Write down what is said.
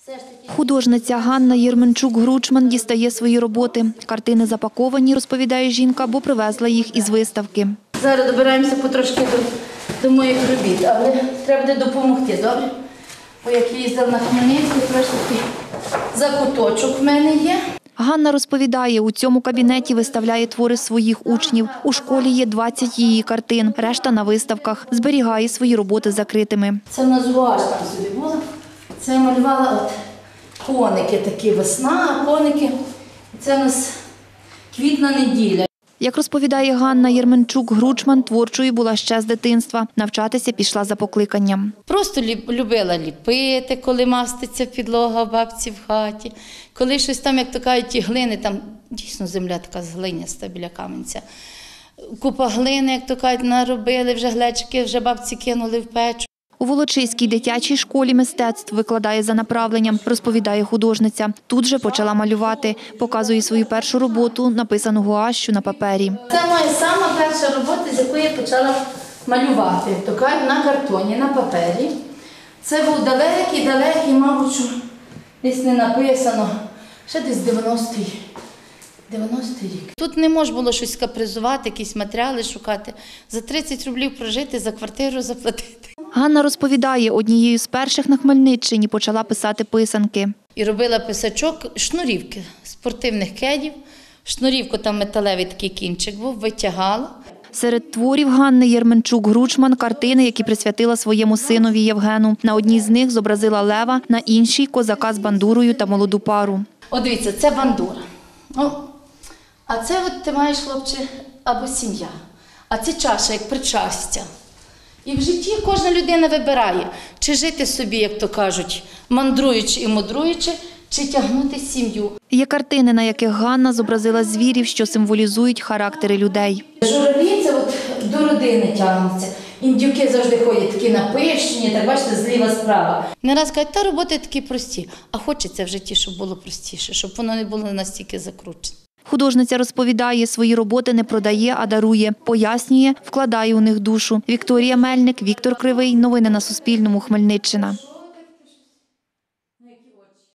Художниця Ганна Єрменчук-Гручман дістає свої роботи. Картини запаковані, розповідає жінка, бо привезла їх із виставки. Зараз добираємося потрошки до моїх робіт, але треба буде допомогти, добре? Бо як я їздила на Хмельницький, трошки закуточок в мене є. Ганна розповідає, у цьому кабінеті виставляє твори своїх учнів. У школі є 20 її картин, решта на виставках. Зберігає свої роботи закритими. Це в нас гуаш там собі було. Це я малювала от коники, такі весна, коники. Це в нас квітна неділя. Як розповідає Ганна Єрменчук-Гручман, творчою була ще з дитинства. Навчатися пішла за покликанням. Просто любила ліпити, коли маститься підлога в бабці в хаті. Коли щось там, як то кажуть, ті глини, там дійсно земля така глиняста біля каменця. Купа глини, як то кажуть, наробили, вже глечики, вже бабці кинули в печу. У Волочиській дитячій школі мистецтв викладає за направленням, розповідає художниця. Тут же почала малювати. Показує свою першу роботу, написану гуашшю на папері. Це моя сама перша робота, з якої я почала малювати. То кажуть, на картоні, на папері. Це був далекий, мабуть, що десь не написано. Ще десь 90-й рік. Тут не можна було щось капризувати, якісь матеріали шукати. За 30 рублів прожити, за квартиру заплатити. Ганна розповідає, однією з перших на Хмельниччині почала писати писанки. І робила писачок, шнурівки спортивних кедів. Шнурівку, там металевий такий кінчик був, витягала. Серед творів Ганни Єрменчук-Гручман – картини, які присвятила своєму синові Євгену. На одній з них зобразила лева, на іншій – козака з бандурою та молоду пару. О, дивіться, це бандура. А це от ти маєш, хлопче, або сім'я. А це чаша, як причастя. І в житті кожна людина вибирає, чи жити собі, як то кажуть, мандруючи і мудруючи, чи тягнути сім'ю. Є картини, на яких Ганна зобразила звірів, що символізують характери людей. Журавлі – це от до родини тягнуться. Індюки завжди ходять такі напищені, так бачите, зліва-справа. Не раз кажуть, та роботи такі прості, а хочеться в житті, щоб було простіше, щоб воно не було настільки закручене. Художниця розповідає, свої роботи не продає, а дарує. Пояснює, вкладає у них душу. Вікторія Мельник, Віктор Кривий. Новини на Суспільному. Хмельниччина.